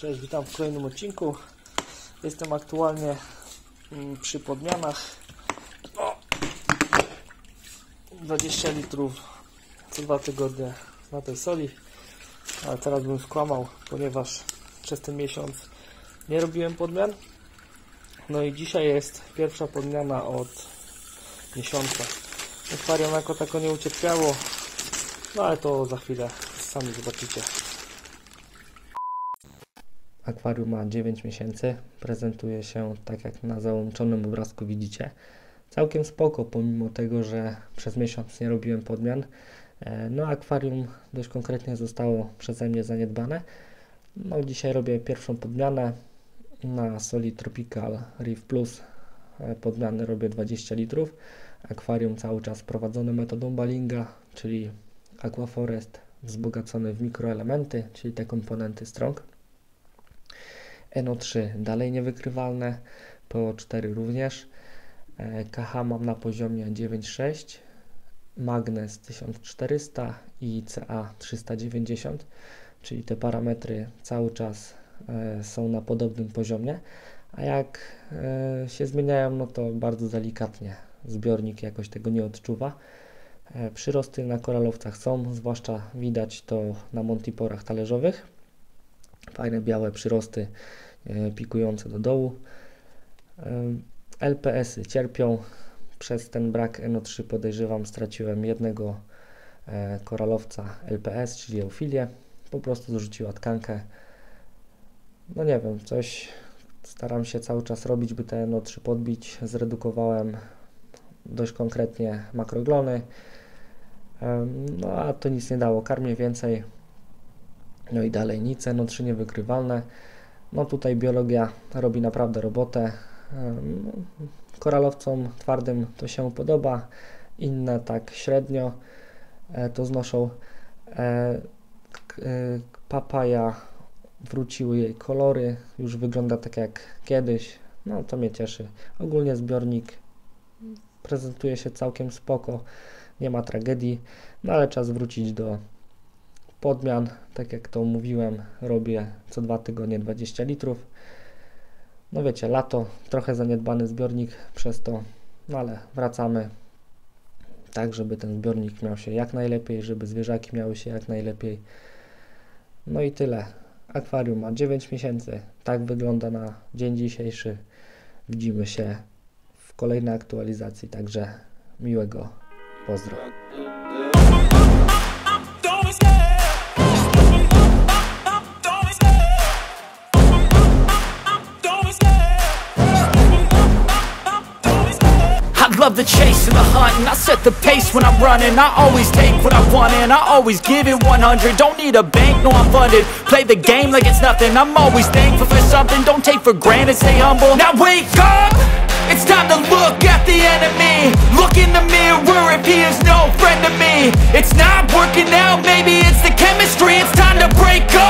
Cześć, witam w kolejnym odcinku. Jestem aktualnie przy podmianach. 20 litrów co 2 tygodnie na tej soli, ale teraz bym skłamał, ponieważ przez ten miesiąc nie robiłem podmian. No i dzisiaj jest pierwsza podmiana od miesiąca. Akwarium jako tako nie ucierpiało, no ale to za chwilę sami zobaczycie. Akwarium ma 9 miesięcy, prezentuje się tak jak na załączonym obrazku widzicie. Całkiem spoko, pomimo tego, że przez miesiąc nie robiłem podmian. No akwarium dość konkretnie zostało przeze mnie zaniedbane. No dzisiaj robię pierwszą podmianę na soli Tropical Reef Plus. Podmiany robię 20 litrów. Akwarium cały czas prowadzone metodą Ballinga, czyli Aquaforest wzbogacony w mikroelementy, czyli te komponenty strong. NO3 dalej niewykrywalne, PO4 również. KH mam na poziomie 9,6, Magnez 1400 i CA 390, czyli te parametry cały czas są na podobnym poziomie, a jak się zmieniają, no to bardzo delikatnie. Zbiornik jakoś tego nie odczuwa. Przyrosty na koralowcach są, zwłaszcza widać to na montiporach talerzowych. Fajne białe przyrosty pikujące do dołu. LPS-y cierpią. Przez ten brak NO3 podejrzewam straciłem jednego koralowca LPS, czyli eufilię. Po prostu zrzuciła tkankę. No nie wiem, coś staram się cały czas robić, by te NO3 podbić. Zredukowałem dość konkretnie makroglony. No a to nic nie dało. Karmię więcej. No i dalej nic, NO3 niewykrywalne. No tutaj biologia robi naprawdę robotę. Koralowcom twardym to się podoba, inne tak średnio to znoszą. Papaja, wróciły jej kolory, już wygląda tak jak kiedyś, no to mnie cieszy. Ogólnie zbiornik prezentuje się całkiem spoko, nie ma tragedii, no ale czas wrócić do podmian. Tak jak to mówiłem, robię co 2 tygodnie 20 litrów. No wiecie, lato, trochę zaniedbany zbiornik przez to, no ale wracamy tak, żeby ten zbiornik miał się jak najlepiej, żeby zwierzaki miały się jak najlepiej. No i tyle. Akwarium ma 9 miesięcy, tak wygląda na dzień dzisiejszy. Widzimy się w kolejnej aktualizacji, także miłego pozdro. Love the chase and the hunt, and I set the pace when I'm running. I always take what I want and I always give it 100. Don't need a bank, no I'm funded. Play the game like it's nothing. I'm always thankful for something. Don't take for granted, stay humble. Now wake up, it's time to look at the enemy. Look in the mirror if he is no friend to me. It's not working out, maybe it's the chemistry. It's time to break up.